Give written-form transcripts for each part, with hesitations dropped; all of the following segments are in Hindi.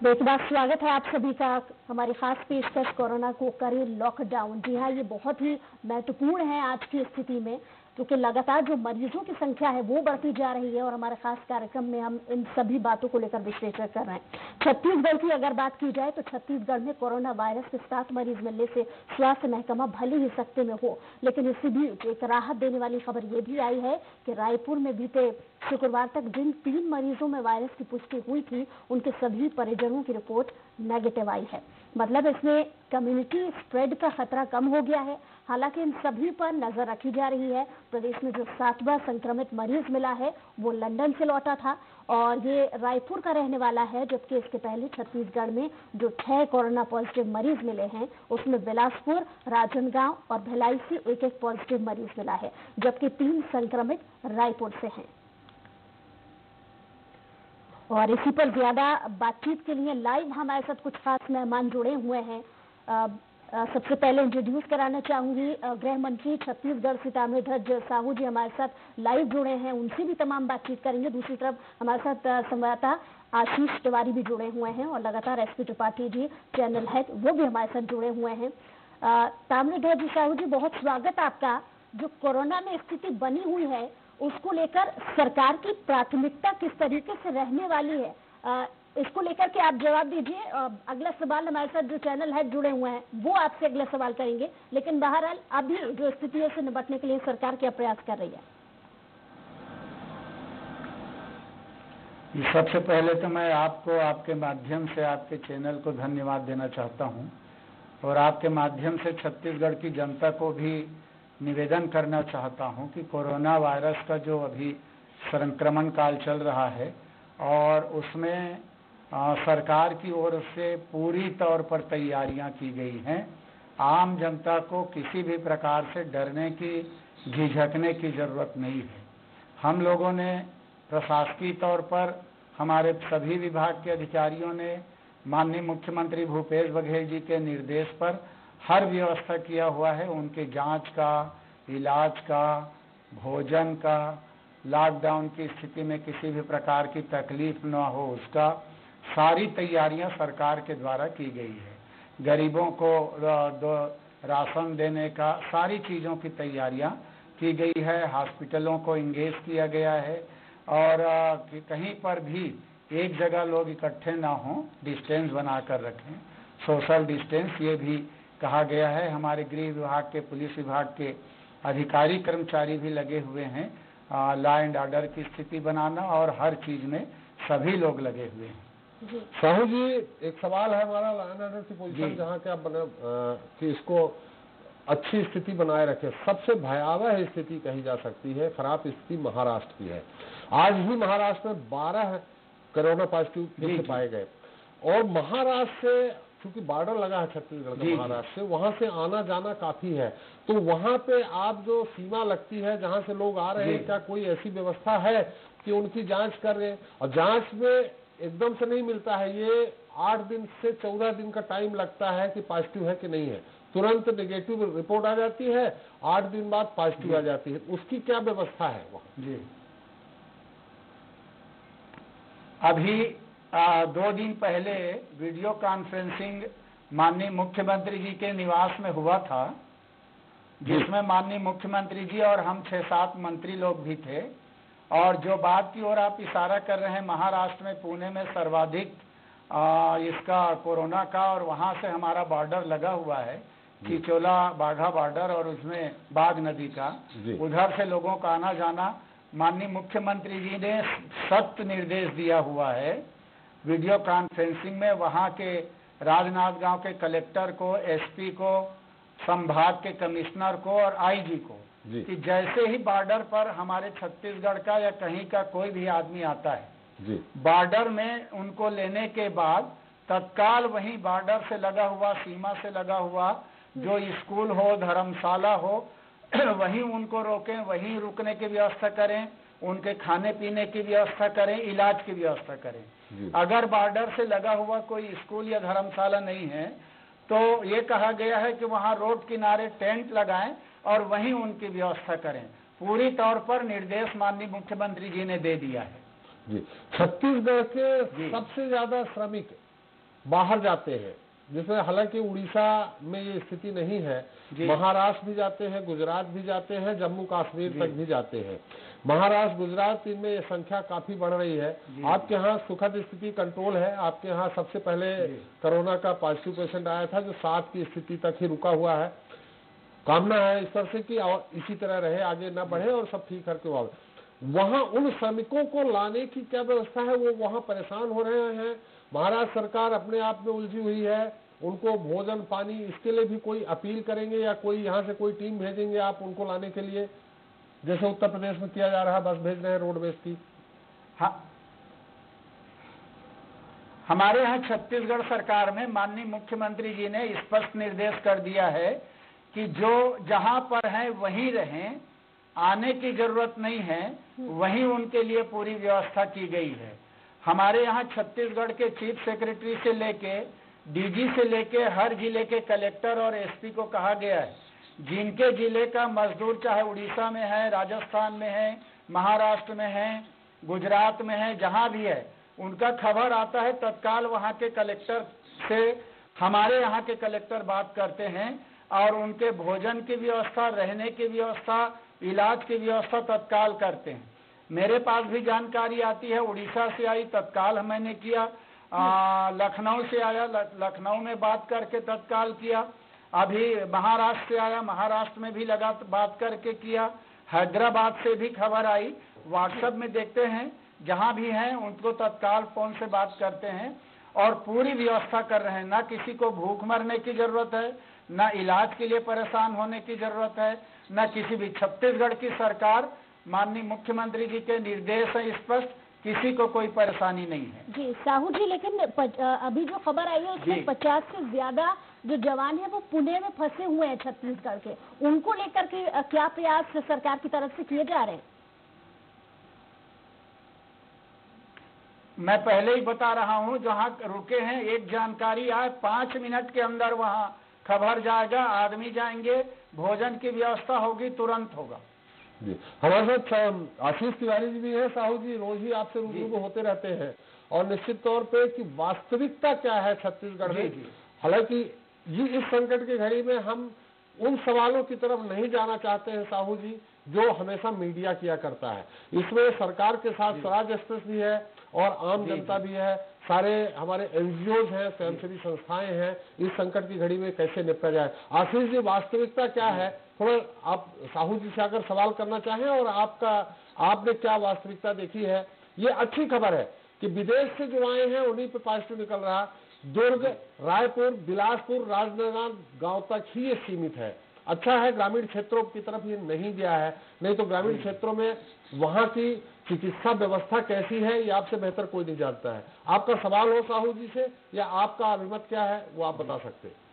बेतबाक स्वागत है आप सभी का। हमारी खास पेशकश कोरोना को करे लॉकडाउन। जी हाँ, ये बहुत ही महत्वपूर्ण है आज की स्थिति में, क्योंकि लगातार जो मरीजों की संख्या है वो बढ़ती जा रही है और हमारे खास कार्यक्रम में हम इन सभी बातों को लेकर विश्लेषण कर रहे हैं। छत्तीसगढ़ की अगर बात की जाए तो छत्तीसगढ़ में कोरोना वायरस के 7 मरीज मिलने से स्वास्थ्य महकमा भले ही सख्ते में हो, लेकिन इसी बीच एक राहत देने वाली खबर ये भी आई है कि रायपुर में बीते शुक्रवार तक जिन 3 मरीजों में वायरस की पुष्टि हुई थी उनके सभी परिजनों की रिपोर्ट नेगेटिव आई है। मतलब इसमें कम्युनिटी स्प्रेड का खतरा कम हो गया है। हालांकि इन सभी पर नजर रखी जा रही है। प्रदेश में जो 7वां संक्रमित मरीज मिला है वो लंदन से लौटा था और ये रायपुर का रहने वाला है, जबकि इसके पहले छत्तीसगढ़ में जो 6 कोरोना पॉजिटिव मरीज मिले हैं उसमें बिलासपुर, राजनांदगांव और भिलाई से एक पॉजिटिव मरीज मिला है, जबकि 3 संक्रमित रायपुर से हैं। और इसी पर ज्यादा बातचीत के लिए लाइव हमारे साथ कुछ खास मेहमान जुड़े हुए हैं। सबसे पहले इंट्रोड्यूस कराना चाहूंगी गृह मंत्री छत्तीसगढ़ से ताम्रध्वज साहू जी हमारे साथ लाइव जुड़े हैं, उनसे भी तमाम बातचीत करेंगे। दूसरी तरफ हमारे साथ संवाददाता आशीष तिवारी भी जुड़े हुए हैं और लगातार SP Tripathi ji channel head वो भी हमारे साथ जुड़े हुए हैं। ताम्रध्वज साहू जी, बहुत स्वागत आपका। जो कोरोना में स्थिति बनी हुई है उसको लेकर सरकार की प्राथमिकता किस तरीके से रहने वाली है, इसको लेकर के आप जवाब दीजिए। अगला सवाल हमारे साथ जो चैनल हेड जुड़े हुए हैं वो आपसे अगला सवाल करेंगे, लेकिन बहरहाल अभी जो स्थिति है उससे निपटने के लिए सरकार क्या प्रयास कर रही है? सबसे पहले तो मैं आपको आपके माध्यम से आपके चैनल को धन्यवाद देना चाहता हूं और आपके माध्यम से छत्तीसगढ़ की जनता को भी निवेदन करना चाहता हूं कि कोरोना वायरस का जो अभी संक्रमण काल चल रहा है और उसमें सरकार की ओर से पूरी तौर पर तैयारियां की गई हैं। आम जनता को किसी भी प्रकार से डरने की, झिझकने की जरूरत नहीं है। हम लोगों ने प्रशासकीय तौर पर हमारे सभी विभाग के अधिकारियों ने माननीय मुख्यमंत्री भूपेश बघेल जी के निर्देश पर हर व्यवस्था किया हुआ है। उनके जांच का, इलाज का, भोजन का, लॉकडाउन की स्थिति में किसी भी प्रकार की तकलीफ न हो उसका सारी तैयारियां सरकार के द्वारा की गई है। गरीबों को राशन देने का सारी चीज़ों की तैयारियां की गई है। हॉस्पिटलों को इंगेज किया गया है और कहीं पर भी एक जगह लोग इकट्ठे ना हों, डिस्टेंस बनाकर रखें, सोशल डिस्टेंस ये भी कहा गया है। हमारे गृह विभाग के, पुलिस विभाग के अधिकारी कर्मचारी भी लगे हुए हैं लॉ एंड ऑर्डर की स्थिति बनाना और हर चीज में सभी लोग लगे हुए हैं। साहू जी, एक सवाल है हमारा लॉ एंड ऑर्डर की पोजीशन जहाँ के आप कि इसको अच्छी स्थिति बनाए रखे। सबसे भयावह स्थिति कही जा सकती है, खराब स्थिति महाराष्ट्र की है। आज ही महाराष्ट्र में 12 कोरोना पॉजिटिव केस पाए गए और महाराष्ट्र से क्योंकि बॉर्डर लगा है छत्तीसगढ़ का महाराष्ट्र से, वहां से आना जाना काफी है। तो वहां पे आप जो सीमा लगती है जहां से लोग आ रहे हैं, क्या कोई ऐसी व्यवस्था है कि उनकी जांच कर रहे हैं? और जांच में एकदम से नहीं मिलता है, ये 8 दिन से 14 दिन का टाइम लगता है कि पॉजिटिव है कि नहीं है। तुरंत नेगेटिव रिपोर्ट आ जाती है, 8 दिन बाद पॉजिटिव आ जाती है। उसकी क्या व्यवस्था है वहां? जी, अभी 2 दिन पहले वीडियो कॉन्फ्रेंसिंग माननीय मुख्यमंत्री जी के निवास में हुआ था, जिसमें माननीय मुख्यमंत्री जी और हम 6-7 मंत्री लोग भी थे। और जो बात की ओर आप इशारा कर रहे हैं, महाराष्ट्र में पुणे में सर्वाधिक इसका कोरोना का, और वहां से हमारा बॉर्डर लगा हुआ है, चिचोला बाघा बॉर्डर, और उसमें बाघ नदी का, उधर से लोगों का आना जाना माननीय मुख्यमंत्री जी ने सख्त निर्देश दिया हुआ है वीडियो कॉन्फ्रेंसिंग में। वहां के राजनांदगांव के कलेक्टर को, एसपी को, संभाग के कमिश्नर को और आईजी को कि जैसे ही बॉर्डर पर हमारे छत्तीसगढ़ का या कहीं का कोई भी आदमी आता है, बॉर्डर में उनको लेने के बाद तत्काल वहीं बॉर्डर से लगा हुआ, सीमा से लगा हुआ जो स्कूल हो, धर्मशाला हो, वहीं उनको रोकें, वहीं रुकने की व्यवस्था करें, उनके खाने पीने की व्यवस्था करें, इलाज की व्यवस्था करें। अगर बॉर्डर से लगा हुआ कोई स्कूल या धर्मशाला नहीं है तो ये कहा गया है कि वहां रोड किनारे टेंट लगाएं और वहीं उनकी व्यवस्था करें। पूरी तौर पर निर्देश माननीय मुख्यमंत्री जी ने दे दिया है। जी, छत्तीसगढ़ के सबसे ज्यादा श्रमिक बाहर जाते हैं, जिसमें हालांकि उड़ीसा में ये स्थिति नहीं है, महाराष्ट्र भी जाते हैं, गुजरात भी जाते हैं, जम्मू कश्मीर तक भी जाते हैं। महाराष्ट्र, गुजरात, इनमें ये संख्या काफी बढ़ रही है। आपके यहाँ सुखद स्थिति कंट्रोल है। आपके यहाँ सबसे पहले कोरोना का पॉजिटिव पेशेंट आया था जो 7 की स्थिति तक ही रुका हुआ है। कामना है ईश्वर से कि और इसी तरह रहे, आगे न बढ़े और सब ठीक करके वापस। वहां उन श्रमिकों को लाने की क्या व्यवस्था है, वो वहां परेशान हो रहे हैं। महाराष्ट्र सरकार अपने आप में उलझी हुई है, उनको भोजन पानी इसके लिए भी कोई अपील करेंगे या कोई यहाँ से कोई टीम भेजेंगे आप उनको लाने के लिए, जैसे उत्तर प्रदेश में किया जा रहा है, बस भेज रहे हैं रोडवेज की? हाँ, हमारे यहाँ छत्तीसगढ़ सरकार में माननीय मुख्यमंत्री जी ने स्पष्ट निर्देश कर दिया है कि जो जहां पर हैं वहीं रहें, आने की जरूरत नहीं है, वहीं उनके लिए पूरी व्यवस्था की गई है। हमारे यहाँ छत्तीसगढ़ के चीफ सेक्रेटरी से लेके डीजी से लेके हर जिले के कलेक्टर और एसपी को कहा गया है, जिनके जिले का मजदूर चाहे उड़ीसा में है, राजस्थान में है, महाराष्ट्र में है, गुजरात में है, जहां भी है, उनका खबर आता है तत्काल वहां के कलेक्टर से हमारे यहाँ के कलेक्टर बात करते हैं और उनके भोजन की व्यवस्था, रहने की व्यवस्था, इलाज की व्यवस्था तत्काल करते हैं। मेरे पास भी जानकारी आती है, उड़ीसा से आई, तत्काल मैंने किया, लखनऊ से आया, लखनऊ में बात करके तत्काल किया, अभी महाराष्ट्र से आया, महाराष्ट्र में भी लगा बात करके किया, हैदराबाद से भी खबर आई, व्हाट्सएप में देखते हैं, जहां भी हैं उनको तत्काल फोन से बात करते हैं और पूरी व्यवस्था कर रहे हैं। ना किसी को भूख मरने की जरूरत है, ना इलाज के लिए परेशान होने की जरूरत है, न किसी भी। छत्तीसगढ़ की सरकार माननीय मुख्यमंत्री जी के निर्देश है स्पष्ट, किसी को कोई परेशानी नहीं है। जी साहू जी, लेकिन अभी जो खबर आई है उसमें 50 से ज्यादा जो जवान है वो पुणे में फंसे हुए हैं छत्तीसगढ़ के, उनको लेकर के क्या प्रयास सरकार की तरफ से किए जा रहे हैं? मैं पहले ही बता रहा हूं, जहां रुके हैं एक जानकारी आए 5 मिनट के अंदर वहां खबर जाएगा, आदमी जाएंगे, भोजन की व्यवस्था होगी, तुरंत होगा। जी, हमारे साथ आशीष तिवारी जी भी है। साहू जी, रोज ही आपसे रूबरू होते रहते हैं और निश्चित तौर पे कि वास्तविकता क्या है छत्तीसगढ़ में। हालांकि ये इस संकट की घड़ी में हम उन सवालों की तरफ नहीं जाना चाहते हैं साहू जी, जो हमेशा मीडिया किया करता है। इसमें सरकार के साथ स्वराज एक्सप्रेस भी है और आम जनता भी है, सारे हमारे एनजीओज हैं, स्वयंसेवी संस्थाएं हैं। इस संकट की घड़ी में कैसे निपटा जाए। आशीष जी, वास्तविकता क्या है, थोड़ा आप साहू जी से अगर सवाल करना चाहें और आपने क्या वास्तविकता देखी है। ये अच्छी खबर है कि विदेश से जो आए हैं उन्हीं पे पॉजिटिव निकल रहा है। दुर्ग, रायपुर, बिलासपुर, राजनांदगांव गांव तक ही ये सीमित है। अच्छा है ग्रामीण क्षेत्रों की तरफ ये नहीं गया है, नहीं तो ग्रामीण क्षेत्रों में वहां की चिकित्सा व्यवस्था कैसी है ये आपसे बेहतर कोई नहीं जानता है। आपका सवाल हो साहू जी से या आपका अभिमत क्या है वो आप बता सकते हैं।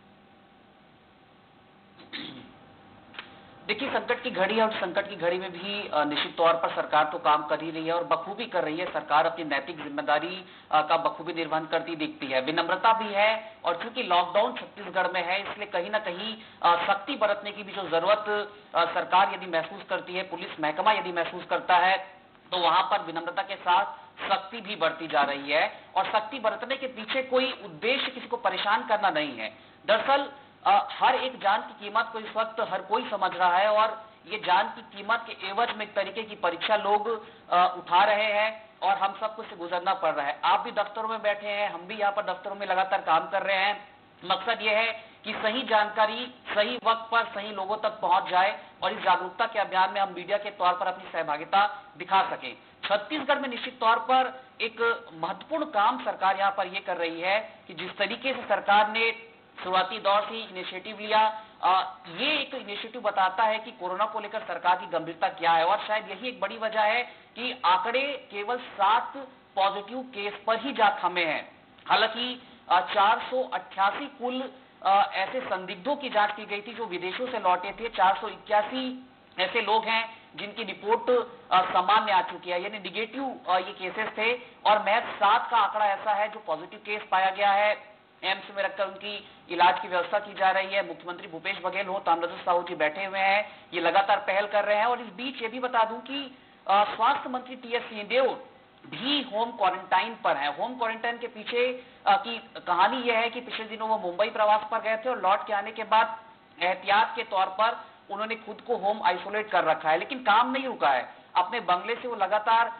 देखिए, संकट की घड़ी है और संकट की घड़ी में भी निश्चित तौर पर सरकार तो काम कर ही रही है और बखूबी कर रही है। सरकार अपनी नैतिक जिम्मेदारी का बखूबी निर्वहन करती दिखती है, विनम्रता भी है। और चूंकि लॉकडाउन छत्तीसगढ़ में है, इसलिए कहीं ना कहीं सख्ती बरतने की भी जो जरूरत सरकार यदि महसूस करती है, पुलिस महकमा यदि महसूस करता है, तो वहां पर विनम्रता के साथ सख्ती भी बढ़ती जा रही है। और सख्ती बरतने के पीछे कोई उद्देश्य किसी को परेशान करना नहीं है। दरअसल हर एक जान की कीमत को इस वक्त हर कोई समझ रहा है और ये जान की कीमत के एवज में एक तरीके की परीक्षा लोग उठा रहे हैं और हम सबको से गुजरना पड़ रहा है। आप भी दफ्तरों में बैठे हैं, हम भी यहाँ पर दफ्तरों में लगातार काम कर रहे हैं। मकसद ये है कि सही जानकारी सही वक्त पर सही लोगों तक पहुंच जाए और इस जागरूकता के अभियान में हम मीडिया के तौर पर अपनी सहभागिता दिखा सकें। छत्तीसगढ़ में निश्चित तौर पर एक महत्वपूर्ण काम सरकार यहाँ पर यह कर रही है कि जिस तरीके से सरकार ने शुरुआती दौर से इनिशिएटिव लिया, ये एक इनिशिएटिव बताता है कि कोरोना को लेकर सरकार की गंभीरता क्या है। और शायद यही एक बड़ी वजह है कि आंकड़े केवल 7 पॉजिटिव केस पर ही जा थमे हैं। हालांकि 488 कुल ऐसे संदिग्धों की जांच की गई थी जो विदेशों से लौटे थे। 481 ऐसे लोग हैं जिनकी रिपोर्ट सामान्य आ चुकी है, यानी निगेटिव ये केसेस थे। और महज 7 का आंकड़ा ऐसा है जो पॉजिटिव केस पाया गया है। एम्स में रखकर उनकी इलाज की व्यवस्था की जा रही है। मुख्यमंत्री भूपेश बघेल हो, ताम्रध्वज साहू जी बैठे हुए हैं, ये लगातार पहल कर रहे हैं। और इस बीच ये भी बता दूं कि स्वास्थ्य मंत्री टीएस सिंहदेव भी होम क्वारंटाइन पर हैं। होम क्वारंटाइन के पीछे की कहानी यह है कि पिछले दिनों वो मुंबई प्रवास पर गए थे और लौट के आने के बाद एहतियात के तौर पर उन्होंने खुद को होम आइसोलेट कर रखा है, लेकिन काम नहीं रुका है। अपने बंगले से वो लगातार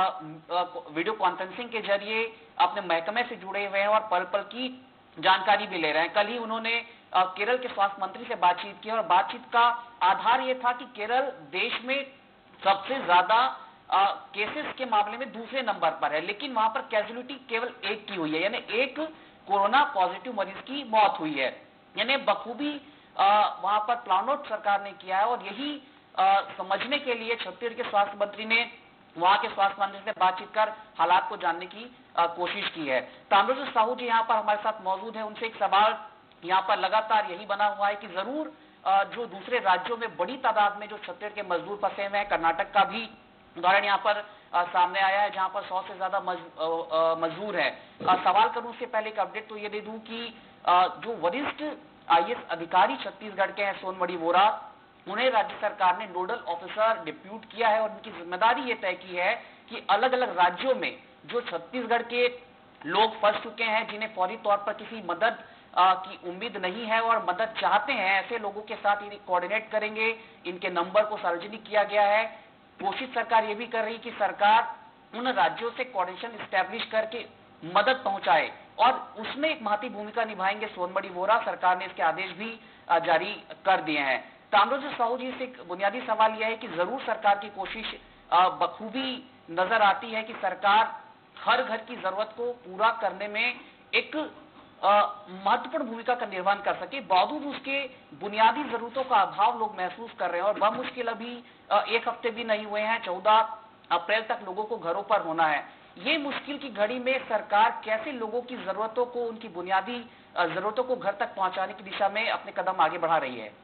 वीडियो कॉन्फ्रेंसिंग के जरिए अपने महकमे से जुड़े हुए हैं और पल पल की जानकारी भी ले रहे हैं। कल ही उन्होंने केरल के स्वास्थ्य मंत्री से बातचीत की और बातचीत का आधार यह था कि केरल देश में सबसे ज्यादा केसेस के मामले में दूसरे नंबर पर है, लेकिन वहां पर कैजुअलिटी केवल एक की हुई है, यानी एक कोरोना पॉजिटिव मरीज की मौत हुई है। यानी बखूबी वहां पर प्लान आउट सरकार ने किया है और यही समझने के लिए छत्तीसगढ़ के स्वास्थ्य मंत्री ने वहां के स्वास्थ्य मंत्री से बातचीत कर हालात को जानने की कोशिश की है। ताम्रध्वज साहू जी यहाँ पर हमारे साथ मौजूद है, उनसे एक सवाल यहाँ पर लगातार यही बना हुआ है कि जरूर जो दूसरे राज्यों में बड़ी तादाद में जो छत्तीसगढ़ के मजदूर फंसे हुए हैं, कर्नाटक का भी उदाहरण यहाँ पर सामने आया है जहां पर 100 से ज्यादा मजदूर है। सवाल करूं उससे पहले एक अपडेट तो ये दे दूं कि जो वरिष्ठ आईएएस अधिकारी छत्तीसगढ़ के हैं सोनमणि बोरा, उन्हें राज्य सरकार ने नोडल ऑफिसर डिप्यूट किया है और उनकी जिम्मेदारी ये तय की है कि अलग अलग राज्यों में जो छत्तीसगढ़ के लोग फंस चुके हैं, जिन्हें फौरी तौर पर किसी मदद की उम्मीद नहीं है और मदद चाहते हैं, ऐसे लोगों के साथ इन्हें कोऑर्डिनेट करेंगे। इनके नंबर को सार्वजनिक किया गया है। कोशिश सरकार ये भी कर रही कि सरकार उन राज्यों से कोऑर्डिनेशन स्टैब्लिश करके मदद पहुंचाए और उसमें एक महती भूमिका निभाएंगे सोनमणि बोरा। सरकार ने इसके आदेश भी जारी कर दिए हैं। ताम्रध्वज साहू जी से एक बुनियादी सवाल यह है कि जरूर सरकार की कोशिश बखूबी नजर आती है कि सरकार हर घर की जरूरत को पूरा करने में एक महत्वपूर्ण भूमिका का निर्वहन कर सके, बावजूद उसके बुनियादी जरूरतों का अभाव लोग महसूस कर रहे हैं और बमुश्किल अभी एक हफ्ते भी नहीं हुए हैं, 14 अप्रैल तक लोगों को घरों पर होना है। ये मुश्किल की घड़ी में सरकार कैसे लोगों की जरूरतों को, उनकी बुनियादी जरूरतों को घर तक पहुंचाने की दिशा में अपने कदम आगे बढ़ा रही है?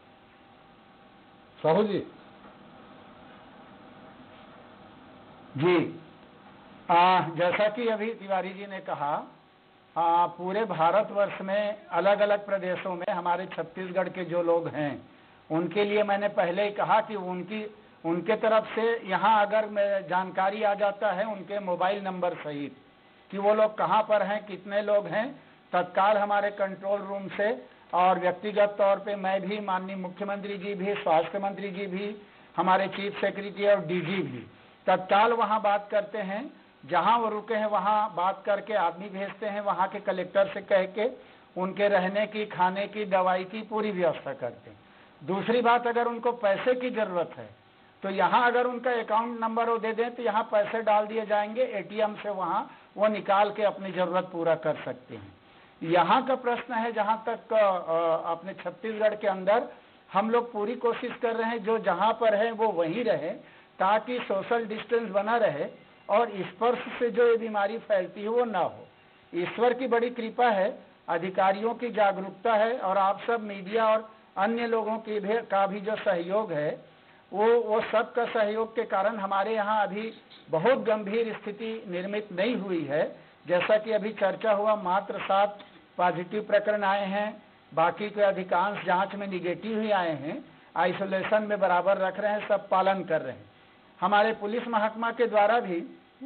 साहू जी। जी, जैसा कि अभी तिवारी जी ने कहा, पूरे भारतवर्ष में अलग अलग प्रदेशों में हमारे छत्तीसगढ़ के जो लोग हैं उनके लिए मैंने पहले ही कहा कि उनके तरफ से यहाँ अगर जानकारी आ जाता है उनके मोबाइल नंबर सहित कि वो लोग कहाँ पर हैं, कितने लोग हैं, तत्काल हमारे कंट्रोल रूम से और व्यक्तिगत तौर पे मैं भी, माननीय मुख्यमंत्री जी भी, स्वास्थ्य मंत्री जी भी, हमारे चीफ सेक्रेटरी और डीजी भी तत्काल वहाँ बात करते हैं। जहां वो रुके हैं वहां बात करके आदमी भेजते हैं, वहां के कलेक्टर से कह के उनके रहने की, खाने की, दवाई की पूरी व्यवस्था करते हैं। दूसरी बात, अगर उनको पैसे की जरूरत है तो यहाँ अगर उनका अकाउंट नंबर वो दे दें तो यहाँ पैसे डाल दिए जाएंगे, एटीएम से वहाँ वो निकाल के अपनी जरूरत पूरा कर सकते हैं। यहाँ का प्रश्न है, जहाँ तक अपने छत्तीसगढ़ के अंदर हम लोग पूरी कोशिश कर रहे हैं जो जहाँ पर है वो वहीं रहे ताकि सोशल डिस्टेंस बना रहे और स्पर्श से जो ये बीमारी फैलती है वो ना हो। ईश्वर की बड़ी कृपा है, अधिकारियों की जागरूकता है और आप सब मीडिया और अन्य लोगों का भी जो सहयोग है वो सब का सहयोग के कारण हमारे यहाँ अभी बहुत गंभीर स्थिति निर्मित नहीं हुई है। जैसा कि अभी चर्चा हुआ, मात्र 7 पॉजिटिव प्रकरण आए हैं, बाकी के अधिकांश जांच में निगेटिव ही आए हैं। आइसोलेशन में बराबर रख रहे हैं, सब पालन कर रहे हैं। हमारे पुलिस महकमा के द्वारा भी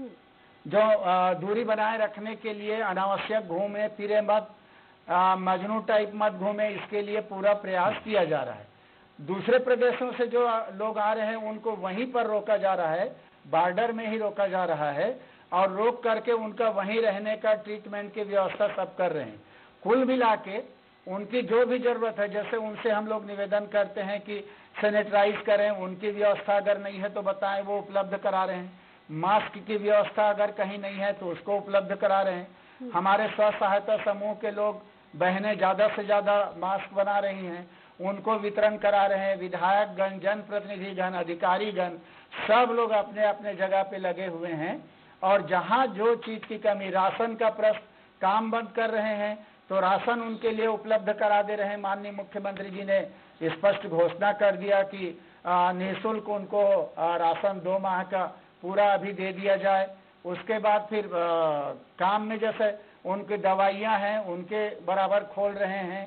जो दूरी बनाए रखने के लिए अनावश्यक घूमे फिरे मत, मजनू टाइप मत घूमे, इसके लिए पूरा प्रयास किया जा रहा है। दूसरे प्रदेशों से जो लोग आ रहे हैं उनको वहीं पर रोका जा रहा है, बॉर्डर में ही रोका जा रहा है और रोक करके उनका वहीं रहने का, ट्रीटमेंट की व्यवस्था सब कर रहे हैं। कुल मिला के उनकी जो भी जरूरत है, जैसे उनसे हम लोग निवेदन करते हैं कि सैनिटाइज करें, उनकी व्यवस्था अगर नहीं है तो बताएं, वो उपलब्ध करा रहे हैं। मास्क की व्यवस्था अगर कहीं नहीं है तो उसको उपलब्ध करा रहे हैं। हमारे स्व सहायता समूह के लोग, बहनें ज्यादा से ज्यादा मास्क बना रही हैं, उनको वितरण करा रहे हैं। विधायकगण, जनप्रतिनिधिगण, अधिकारीगण सब लोग अपने अपने जगह पे लगे हुए हैं और जहां जो चीज की कमी, राशन का प्रश्न, काम बंद कर रहे हैं तो राशन उनके लिए उपलब्ध करा दे रहे हैं। माननीय मुख्यमंत्री जी ने स्पष्ट घोषणा कर दिया कि निःशुल्क उनको राशन 2 माह का पूरा अभी दे दिया जाए। उसके बाद फिर काम में जैसे उनकी दवाइयां हैं उनके बराबर खोल रहे हैं,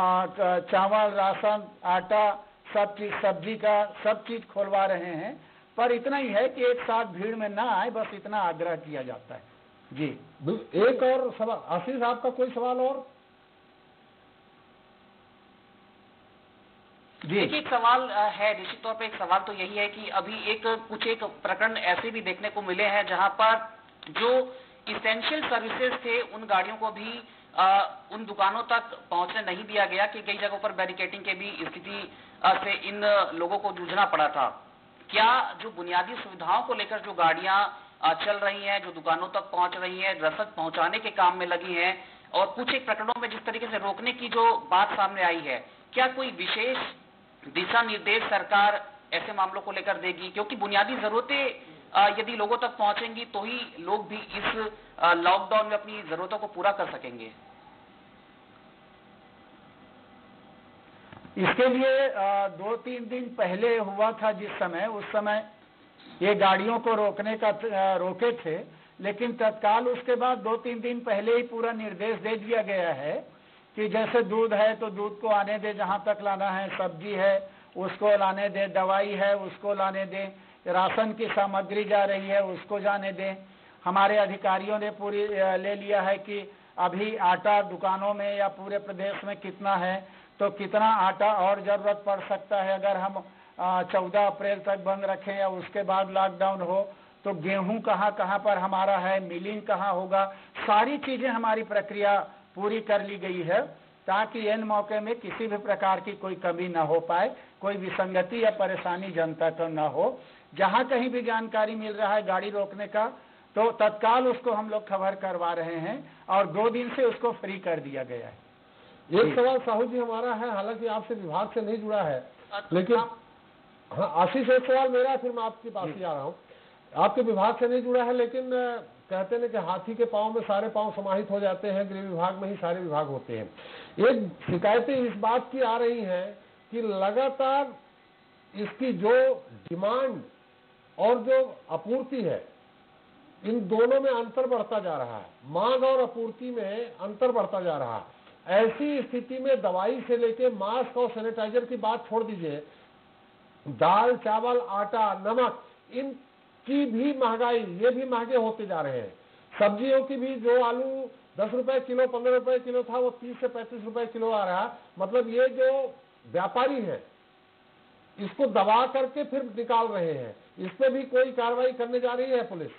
चावल, राशन, आटा, सब चीज, सब्जी का सब चीज खोलवा रहे हैं। पर इतना ही है कि एक साथ भीड़ में ना आए, बस इतना आग्रह किया जाता है। जी एक और सवाल, आशीष आपका कोई सवाल और? देखिए एक सवाल है, निश्चित तौर पे एक सवाल तो यही है कि अभी कुछ एक प्रकरण ऐसे भी देखने को मिले हैं जहां पर जो इसेंशियल सर्विसेज थे उन गाड़ियों को भी उन दुकानों तक पहुंचने नहीं दिया गया, कि कई जगहों पर बैरिकेटिंग के भी स्थिति से इन लोगों को जूझना पड़ा था। क्या जो बुनियादी सुविधाओं को लेकर जो गाड़ियां चल रही हैं, जो दुकानों तक पहुंच रही हैं, रसद पहुंचाने के काम में लगी हैं, और कुछ एक प्रकरणों में जिस तरीके से रोकने की जो बात सामने आई है, क्या कोई विशेष दिशा निर्देश सरकार ऐसे मामलों को लेकर देगी? क्योंकि बुनियादी जरूरतें यदि लोगों तक पहुंचेंगी तो ही लोग भी इस लॉकडाउन में अपनी जरूरतों को पूरा कर सकेंगे। इसके लिए 2-3 दिन पहले हुआ था, जिस समय उस समय ये गाड़ियों को रोके थे, लेकिन तत्काल उसके बाद 2-3 दिन पहले ही पूरा निर्देश दे दिया गया है कि जैसे दूध है तो दूध को आने दे जहां तक लाना है, सब्जी है उसको लाने दे, दवाई है उसको लाने दे, राशन की सामग्री जा रही है उसको जाने दे। हमारे अधिकारियों ने पूरी ले लिया है कि अभी आटा दुकानों में या पूरे प्रदेश में कितना है, तो कितना आटा और जरूरत पड़ सकता है अगर हम 14 अप्रैल तक बंद रखें या उसके बाद लॉकडाउन हो, तो गेहूं कहाँ कहाँ पर हमारा है, मिलिंग कहाँ होगा, सारी चीजें हमारी प्रक्रिया पूरी कर ली गई है ताकि इन मौके में किसी भी प्रकार की कोई कमी न हो पाए, कोई विसंगति या परेशानी जनता को न हो। जहां कहीं भी जानकारी मिल रहा है गाड़ी रोकने का तो तत्काल उसको हम लोग खबर करवा रहे हैं और 2 दिन से उसको फ्री कर दिया गया है। एक सवाल साहू जी हमारा है, हालांकि आपसे विभाग से नहीं जुड़ा है, लेकिन हाँ आशीष एक सवाल मेरा है, फिर मैं आपके पास ही आ रहा हूँ। आपके विभाग से नहीं जुड़ा है, लेकिन कहते हैं कि हाथी के पांव में सारे पांव समाहित हो जाते हैं, गृह विभाग में ही सारे विभाग होते हैं। एक शिकायतें इस बात की आ रही हैं कि लगातार इसकी जो डिमांड और जो आपूर्ति है इन दोनों में अंतर बढ़ता जा रहा है, मांग और आपूर्ति में अंतर बढ़ता जा रहा है। ऐसी स्थिति में दवाई से लेके मास्क और सैनिटाइजर की बात छोड़ दीजिए, दाल चावल आटा नमक इनकी भी महंगाई, ये भी महंगे होते जा रहे हैं। सब्जियों की भी, जो आलू 10 रुपए किलो 15 रुपए किलो था वो 30 से 35 रुपए किलो आ रहा। मतलब ये जो व्यापारी है इसको दबा करके फिर निकाल रहे हैं, इस पे भी कोई कार्रवाई करने जा रही है पुलिस?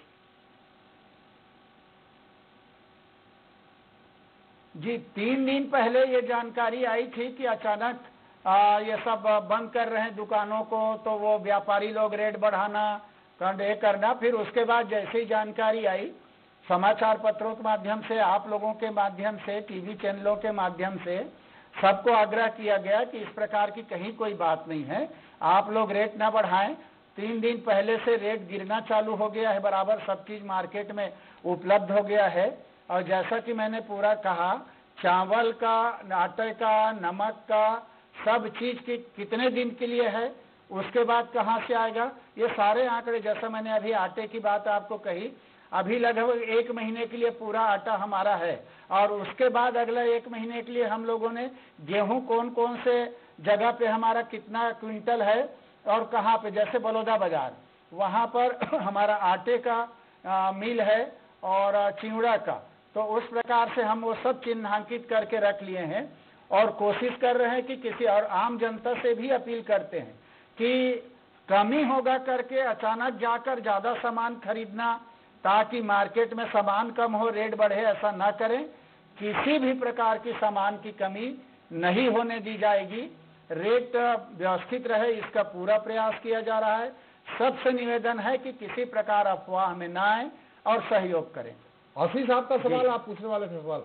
जी 3 दिन पहले ये जानकारी आई थी कि अचानक ये सब बंद कर रहे हैं दुकानों को, तो वो व्यापारी लोग रेट बढ़ाना ये करना। फिर उसके बाद जैसे ही जानकारी आई समाचार पत्रों के माध्यम से, आप लोगों के माध्यम से, टीवी चैनलों के माध्यम से सबको आग्रह किया गया कि इस प्रकार की कहीं कोई बात नहीं है, आप लोग रेट ना बढ़ाएं। 3 दिन पहले से रेट गिरना चालू हो गया है, बराबर सब चीज मार्केट में उपलब्ध हो गया है। और जैसा कि मैंने पूरा कहा, चावल का, आटे का, नमक का, सब चीज की कितने दिन के लिए है, उसके बाद कहां से आएगा, ये सारे आंकड़े, जैसा मैंने अभी आटे की बात आपको कही, अभी लगभग 1 महीने के लिए पूरा आटा हमारा है। और उसके बाद अगला 1 महीने के लिए हम लोगों ने गेहूं कौन कौन से जगह पे हमारा कितना क्विंटल है और कहाँ पे, जैसे बलौदा बाजार वहां पर हमारा आटे का मिल है और चिवड़ा का, तो उस प्रकार से हम वो सब चिन्हांकित करके रख लिए हैं और कोशिश कर रहे हैं कि किसी और आम जनता से भी अपील करते हैं कि कमी होगा करके अचानक जाकर ज्यादा सामान खरीदना, ताकि मार्केट में सामान कम हो रेट बढ़े, ऐसा ना करें। किसी भी प्रकार की सामान की कमी नहीं होने दी जाएगी, रेट व्यवस्थित रहे इसका पूरा प्रयास किया जा रहा है। सबसे निवेदन है कि किसी प्रकार अफवाह में ना आए और सहयोग करें। आशीष आपका सवाल, आप पूछने वाले थे सवाल।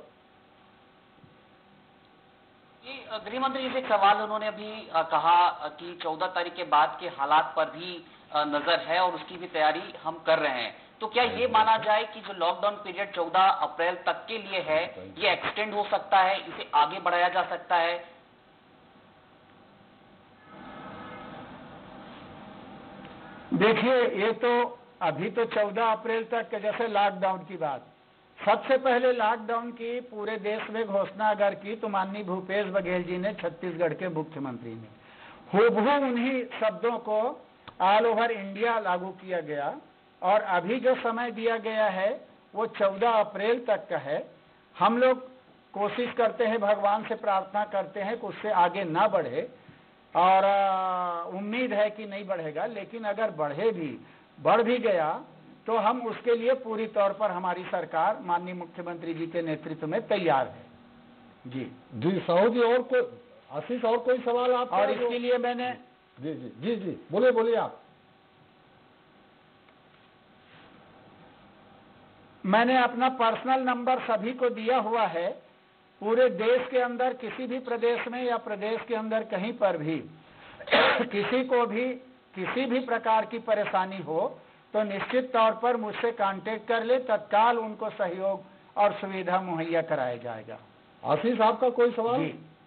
गृह मंत्री जी से एक सवाल, उन्होंने अभी कहा कि 14 तारीख के बाद के हालात पर भी नजर है और उसकी भी तैयारी हम कर रहे हैं। तो क्या ये माना जाए कि जो लॉकडाउन पीरियड 14 अप्रैल तक के लिए है ये एक्सटेंड हो सकता है, इसे आगे बढ़ाया जा सकता है? देखिए ये तो अभी तो 14 अप्रैल तक के, जैसे लॉकडाउन की बात, सबसे पहले लॉकडाउन की पूरे देश में घोषणा अगर की तो माननीय भूपेश बघेल जी ने, छत्तीसगढ़ के मुख्यमंत्री ने, हूबहू उन्हीं शब्दों को ऑल ओवर इंडिया लागू किया गया और अभी जो समय दिया गया है वो 14 अप्रैल तक का है। हम लोग कोशिश करते हैं, भगवान से प्रार्थना करते हैं कि उससे आगे ना बढ़े और उम्मीद है कि नहीं बढ़ेगा, लेकिन अगर बढ़ भी गया तो हम उसके लिए पूरी तौर पर हमारी सरकार माननीय मुख्यमंत्री जी के नेतृत्व में तैयार है। जी साहू जी, और कोई आशीष, और कोई सवाल आप? और इसके लिए मैंने जी बोलिए आप। मैंने अपना पर्सनल नंबर सभी को दिया हुआ है। पूरे देश के अंदर किसी भी प्रदेश में या प्रदेश के अंदर कहीं पर भी किसी को भी किसी भी प्रकार की परेशानी हो तो निश्चित तौर पर मुझसे कांटेक्ट कर ले, तत्काल उनको सहयोग और सुविधा मुहैया कराया जाएगा। आशीष, आपका कोई सवाल?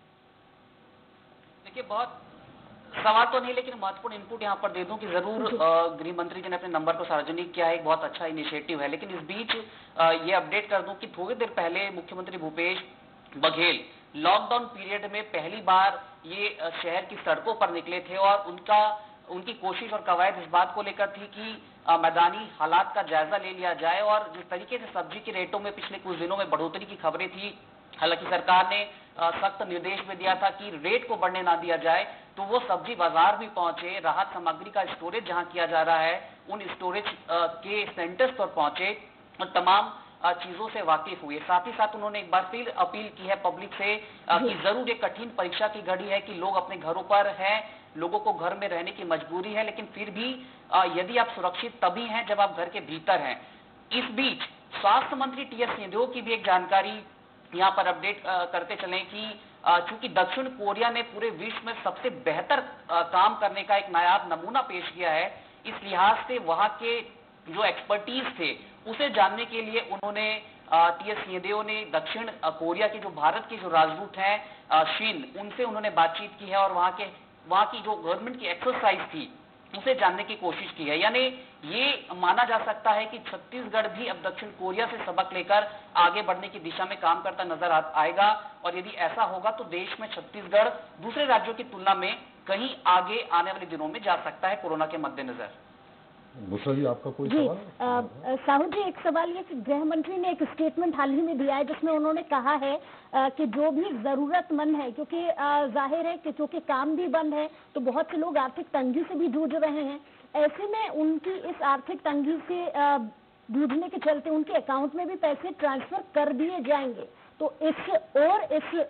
देखिए, बहुत सवाल तो नहीं, लेकिन महत्वपूर्ण इनपुट यहाँ पर दे दूं कि जरूर गृह मंत्री जी ने अपने नंबर को सार्वजनिक किया है, एक बहुत अच्छा इनिशिएटिव है। लेकिन इस बीच ये अपडेट कर दूं कि थोड़ी देर पहले मुख्यमंत्री भूपेश बघेल लॉकडाउन पीरियड में पहली बार ये शहर की सड़कों पर निकले थे और उनकी कोशिश और कवायद इस बात को लेकर थी कि मैदानी हालात का जायजा ले लिया जाए। और जिस तरीके से सब्जी के रेटों में पिछले कुछ दिनों में बढ़ोतरी की खबरें थी, हालांकि सरकार ने सख्त निर्देश भी दिया था कि रेट को बढ़ने ना दिया जाए, तो वो सब्जी बाजार भी पहुंचे, राहत सामग्री का स्टोरेज जहां किया जा रहा है उन स्टोरेज के सेंटर्स पर पहुंचे और तमाम चीजों से वाकिफ हुए। साथ ही साथ उन्होंने एक बार फिर अपील की है पब्लिक से कि जरूर एक कठिन परीक्षा की घड़ी है कि लोग अपने घरों पर हैं, लोगों को घर में रहने की मजबूरी है, लेकिन फिर भी यदि आप सुरक्षित तभी हैं जब आप घर के भीतर हैं। इस बीच स्वास्थ्य मंत्री टीएस सिंहदेव की भी एक जानकारी यहाँ पर अपडेट करते चलें कि चूंकि दक्षिण कोरिया ने पूरे विश्व में सबसे बेहतर काम करने का एक नायाब नमूना पेश किया है, इस लिहाज से वहां के जो एक्सपर्टीज थे उसे जानने के लिए उन्होंने टीएस सिंहदेव ने दक्षिण कोरिया के जो भारत के जो राजदूत हैं शिन, उनसे उन्होंने बातचीत की है और वहां की जो गवर्नमेंट की एक्सरसाइज थी उसे जानने की कोशिश की है। यानी ये माना जा सकता है कि छत्तीसगढ़ भी अब दक्षिण कोरिया से सबक लेकर आगे बढ़ने की दिशा में काम करता नजर आएगा और यदि ऐसा होगा तो देश में छत्तीसगढ़ दूसरे राज्यों की तुलना में कहीं आगे आने वाले दिनों में जा सकता है कोरोना के मद्देनजर। बुशरा जी, आपका कोई सवाल? साहू जी, एक सवाल ये कि गृह मंत्री ने एक स्टेटमेंट हाल ही में दिया है जिसमें उन्होंने कहा है कि जो भी जरूरतमंद है, क्योंकि जाहिर है कि क्योंकि काम भी बंद है तो बहुत से लोग आर्थिक तंगी से भी जूझ रहे हैं, ऐसे में उनकी इस आर्थिक तंगी से जूझने के चलते उनके अकाउंट में भी पैसे ट्रांसफर कर दिए जाएंगे। तो इस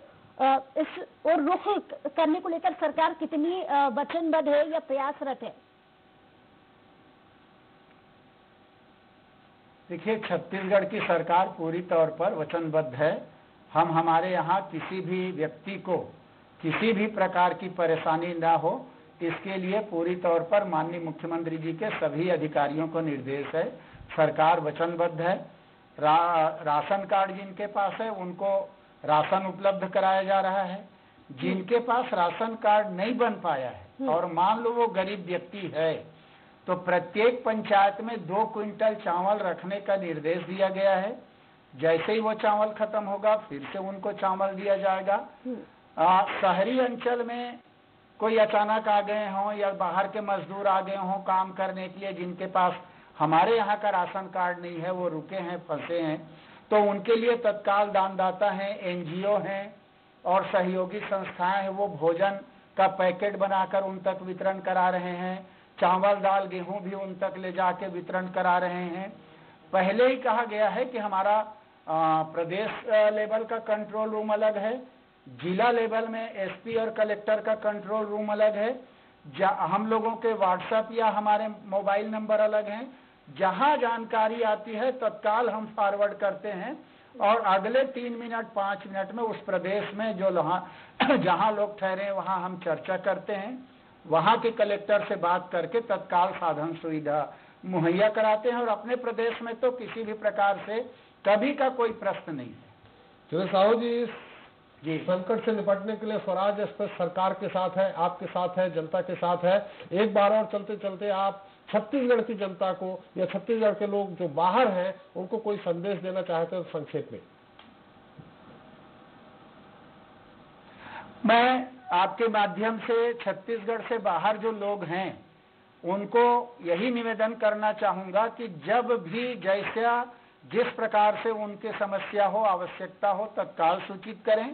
और रुख करने को लेकर सरकार कितनी वचनबद्ध है या प्रयासरत है? देखिए, छत्तीसगढ़ की सरकार पूरी तौर पर वचनबद्ध है। हम हमारे यहाँ किसी भी व्यक्ति को किसी भी प्रकार की परेशानी ना हो, इसके लिए पूरी तौर पर माननीय मुख्यमंत्री जी के सभी अधिकारियों को निर्देश है। सरकार वचनबद्ध है। राशन कार्ड जिनके पास है उनको राशन उपलब्ध कराया जा रहा है। जिनके पास राशन कार्ड नहीं बन पाया है और मान लो वो गरीब व्यक्ति है तो प्रत्येक पंचायत में 2 क्विंटल चावल रखने का निर्देश दिया गया है। जैसे ही वो चावल खत्म होगा फिर से उनको चावल दिया जाएगा। शहरी अंचल में कोई अचानक आ गए हों या बाहर के मजदूर आ गए हों काम करने के लिए, जिनके पास हमारे यहाँ का राशन कार्ड नहीं है, वो रुके हैं, फंसे हैं, तो उनके लिए तत्काल दानदाता हैं, एनजीओ हैं और सहयोगी संस्थाएं हैं, वो भोजन का पैकेट बनाकर उन तक वितरण करा रहे हैं। चावल दाल गेहूं भी उन तक ले जाके वितरण करा रहे हैं। पहले ही कहा गया है कि हमारा प्रदेश लेवल का कंट्रोल रूम अलग है, जिला लेवल में एसपी और कलेक्टर का कंट्रोल रूम अलग है, हम लोगों के व्हाट्सएप या हमारे मोबाइल नंबर अलग हैं। जहां जानकारी आती है तत्काल हम फॉरवर्ड करते हैं और अगले 3 मिनट 5 मिनट में उस प्रदेश में जो जहां लोग ठहरे वहां हम चर्चा करते हैं, वहां के कलेक्टर से बात करके तत्काल साधन सुविधा मुहैया कराते हैं और अपने प्रदेश में तो किसी भी प्रकार से कभी का कोई प्रश्न नहीं है। चलो साहू जी, संकट से निपटने के लिए स्वराज एक्सप्रेस सरकार के साथ है, आपके साथ है, जनता के साथ है। एक बार और चलते चलते आप छत्तीसगढ़ की जनता को या छत्तीसगढ़ के लोग जो बाहर हैं उनको कोई संदेश देना चाहते हैं तो संक्षेप में। मैं आपके माध्यम से छत्तीसगढ़ से बाहर जो लोग हैं उनको यही निवेदन करना चाहूंगा कि जब भी जैसा जिस प्रकार से उनकी समस्या हो, आवश्यकता हो, तत्काल सूचित करें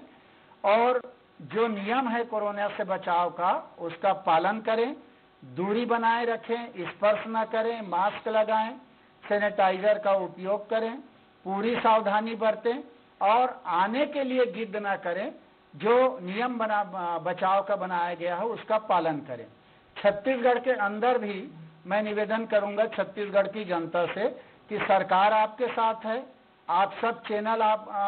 और जो नियम है कोरोना से बचाव का उसका पालन करें, दूरी बनाए रखें, स्पर्श न करें, मास्क लगाएं, सैनिटाइजर का उपयोग करें, पूरी सावधानी बरतें और आने के लिए जिद न करें। जो नियम बचाव का बनाया गया है उसका पालन करें। छत्तीसगढ़ के अंदर भी मैं निवेदन करूंगा छत्तीसगढ़ की जनता से कि सरकार आपके साथ है, आप सब चैनल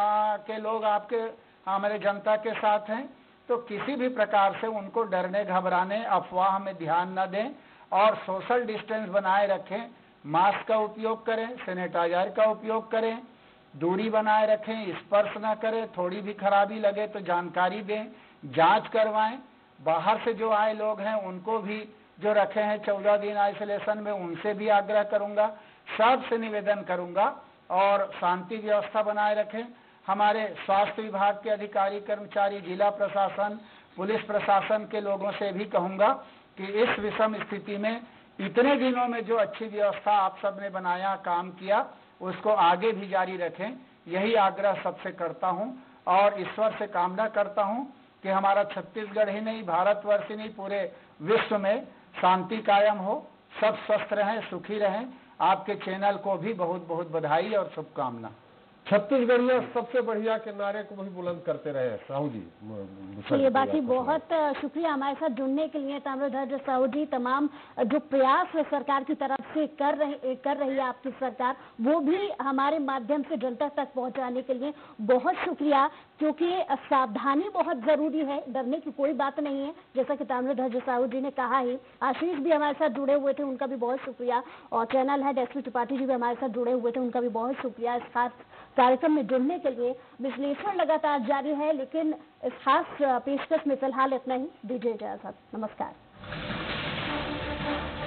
के लोग आपके हमारे जनता के साथ हैं, तो किसी भी प्रकार से उनको डरने, घबराने, अफवाह में ध्यान न दें और सोशल डिस्टेंस बनाए रखें, मास्क का उपयोग करें, सैनिटाइजर का उपयोग करें, दूरी बनाए रखें, स्पर्श न करें, थोड़ी भी खराबी लगे तो जानकारी दें, जांच करवाएं। बाहर से जो आए लोग हैं उनको भी जो रखे हैं 14 दिन आइसोलेशन में, उनसे भी आग्रह करूंगा, सबसे निवेदन करूंगा और शांति व्यवस्था बनाए रखें। हमारे स्वास्थ्य विभाग के अधिकारी, कर्मचारी, जिला प्रशासन, पुलिस प्रशासन के लोगों से भी कहूंगा कि इस विषम स्थिति में इतने दिनों में जो अच्छी व्यवस्था आप सब ने बनाया, काम किया, उसको आगे भी जारी रखें। यही आग्रह सबसे करता हूं और ईश्वर से कामना करता हूं कि हमारा छत्तीसगढ़ ही नहीं, भारतवर्ष ही नहीं, पूरे विश्व में शांति कायम हो, सब स्वस्थ रहें, सुखी रहें। आपके चैनल को भी बहुत बहुत बधाई और शुभकामना। छत्तीसगढ़िया सबसे बढ़िया के नारे को भी बुलंद करते रहे साहू जी। चलिए, बाकी बहुत शुक्रिया हमारे साथ जुड़ने के लिए ताम्रध्वज साहू जी। तमाम जो प्रयास सरकार की तरफ से कर रही है आपकी सरकार, वो भी हमारे माध्यम से जनता तक पहुंचाने के लिए बहुत शुक्रिया, क्योंकि सावधानी बहुत जरूरी है, डरने की कोई बात नहीं है। जैसा कि ताम्रध्वज साहू जी ने कहा है, आशीष भी हमारे साथ जुड़े हुए थे, उनका भी बहुत शुक्रिया, और channel head SP Tripathi ji भी हमारे साथ जुड़े हुए थे, उनका भी बहुत शुक्रिया। इस खास कार्यक्रम में जुड़ने के लिए विश्लेषण लगातार जारी है, लेकिन इस खास पेशकश में फिलहाल इतना ही। दीजिए इजाजत, नमस्कार।